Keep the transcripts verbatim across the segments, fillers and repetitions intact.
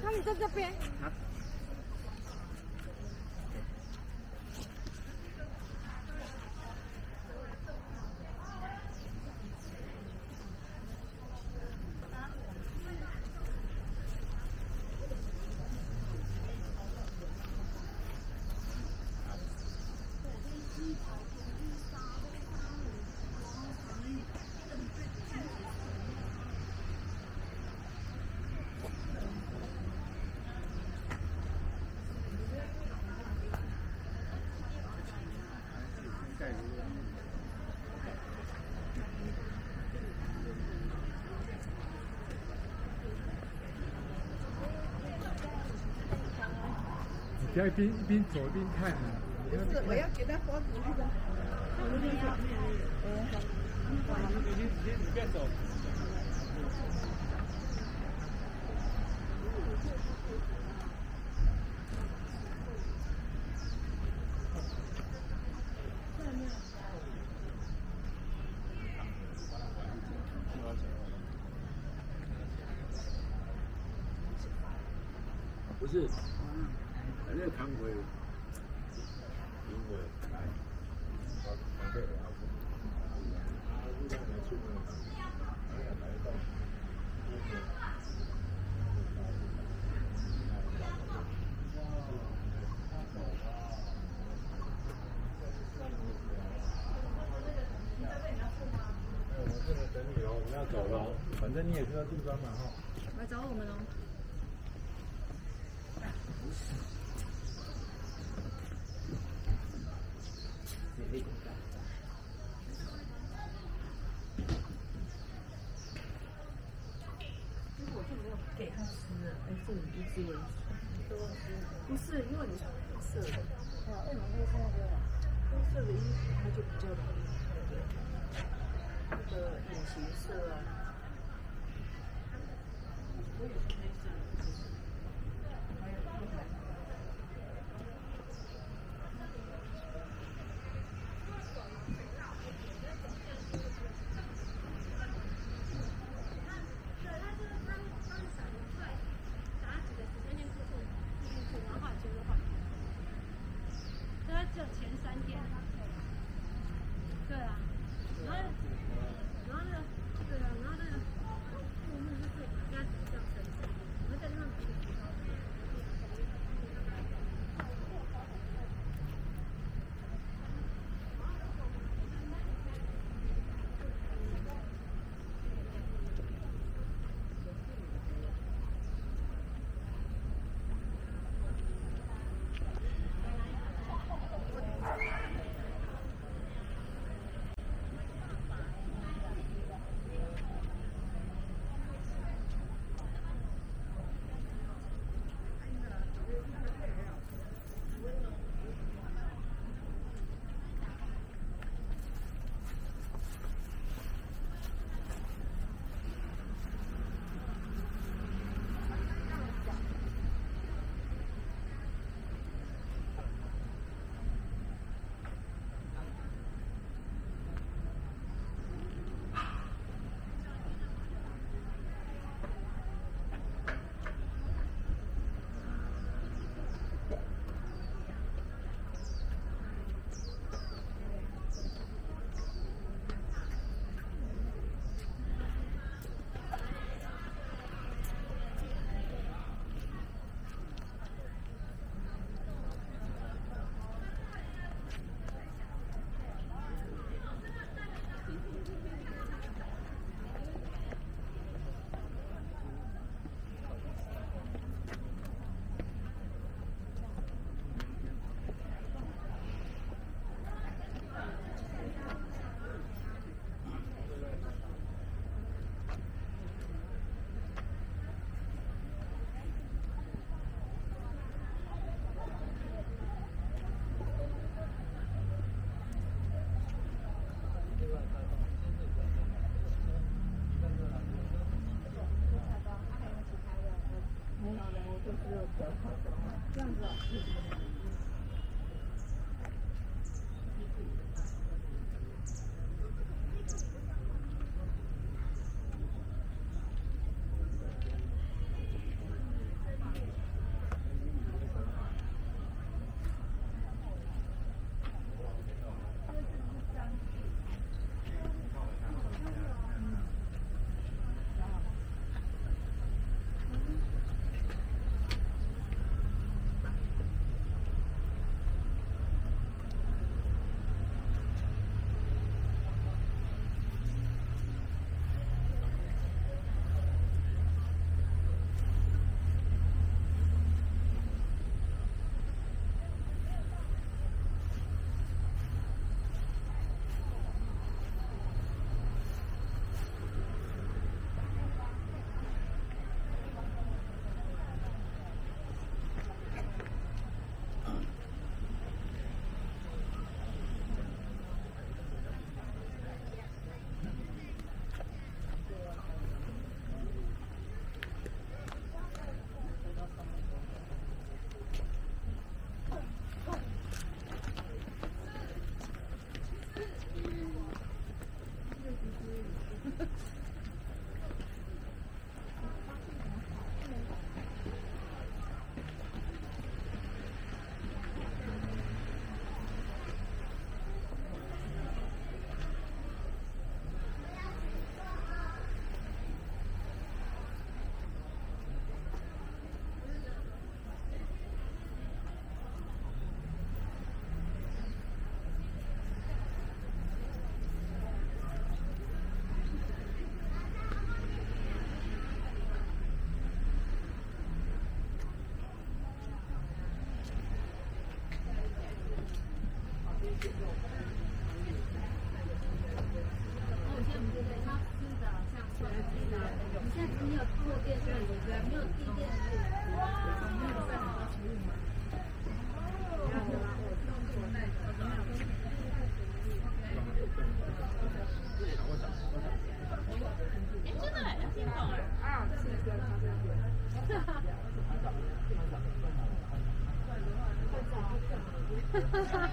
他们在这边。 好。 不要一边一边走一边看啊！ 不是，我要给他包出去的。我那边走。 你你你你别走。不是，反正康辉，因为来，我反正我他不让来出门，他要来到，我这个等你哦，我们要走了，反正你也是要住庄嘛哈。 来找我们哦。 给他吃了，哎，这里一只蚊子，不是因为你穿黑色的，啊，为什么会是那个黑色的衣服，它就比较容易那个那个隐形色啊。我也是黑色的，还有一排。 只有前三天，对啊，然后，然后那个，对啊，然后那个，我们就是家里这样生产，我们在那边。这样子啊。 我现在不是在超市的，像超市的，你现在只有坐电视，没有地电视，没有在好好服务嘛。然后我弄过那个，没有。哎，真的哎，听懂哎。啊，是的，哈哈。哈哈哈哈。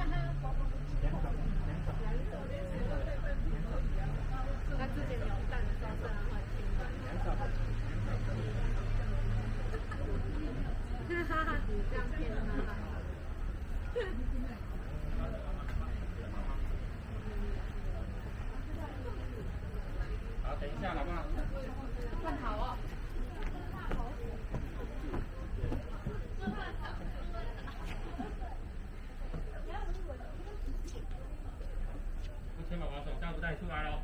他之前有蛋烧是很好听的。哈哈，你这样骗他。 好，等一下，老爸。 换好哦。 不牵宝宝手，下不带出来喽。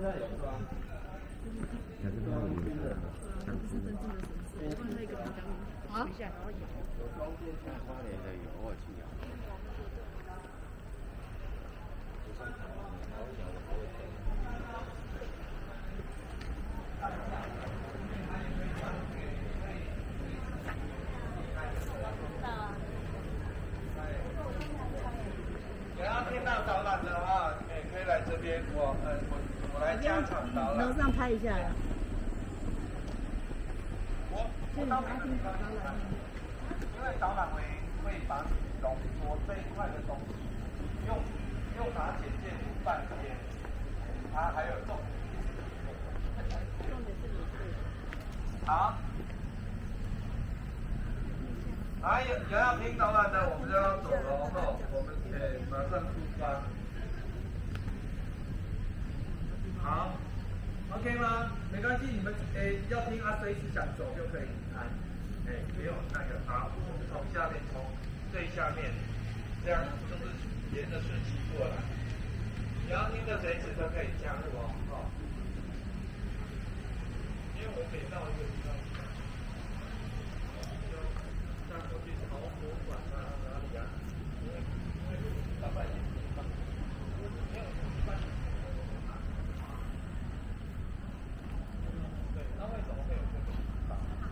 楼上拍一下呀。 我我当然听导览，因为导览会会把你浓缩这一块的东西，用用拿简介读半天，它还有重点。重点是你是。好。来，有有要听导览的，我们就要走了哈，我们得马上出发。好。OK 吗？没关系，你们诶要听阿随时想走就可以按，诶没有那个好，我们从下面从最下面，这样就是沿着顺序过来。你要听的随时都可以加入哦，哦。因为我每到一个地方，就像过去陶博馆啊哪里啊，因为因为大半夜地方，没有一般。那为什么会有这个地方？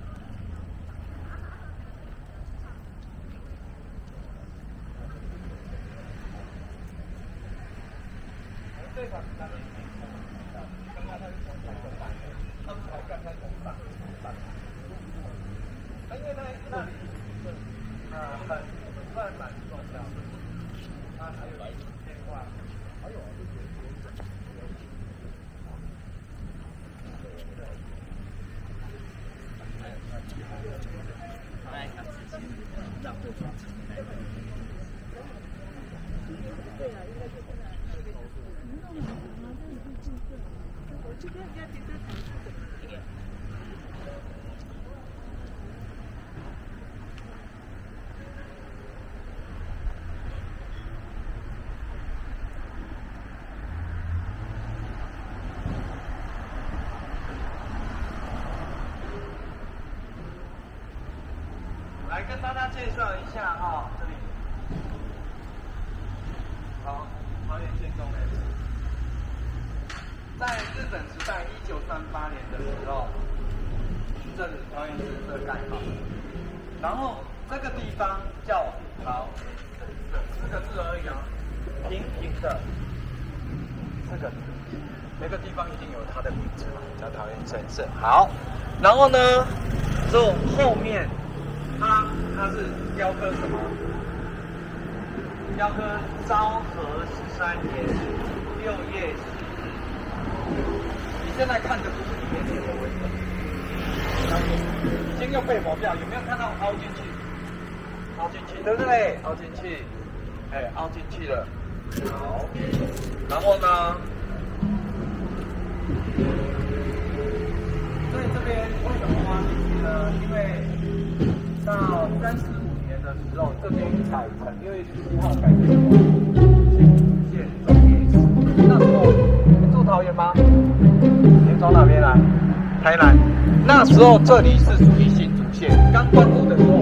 这场那里刚刚他是从台中来的，他们才刚才从上上来，因为那那里是啊很算蛮重要的，它还有一种变化，还有就是对啊，应该就在那。我这边应该停车场是怎么样？来跟大家介绍一下哈、哦，这里。好，桃园县中 S。在日本时代一九三八年的时候，这里桃园神社盖好，然后这个地方叫桃园神社，四个字而已啊，平平的四个字，每个地方一定有它的名字嘛，叫桃园神社。好，然后呢，之后后面它它是雕刻什么？雕刻昭和十三年六月十日。你现在看的不是里面这个文字，已经又被抹掉，有没有看到凹进去？凹进去，对不对？凹进去，哎，凹进去了。好，然后呢？所以这边为什么挖进去呢？因为到三十五年的时候，这边改成六月十七号改成新建中夜市。那时候你住桃园吗？你从哪边来？台南。那时候这里是属于新竹县，刚关户的时候。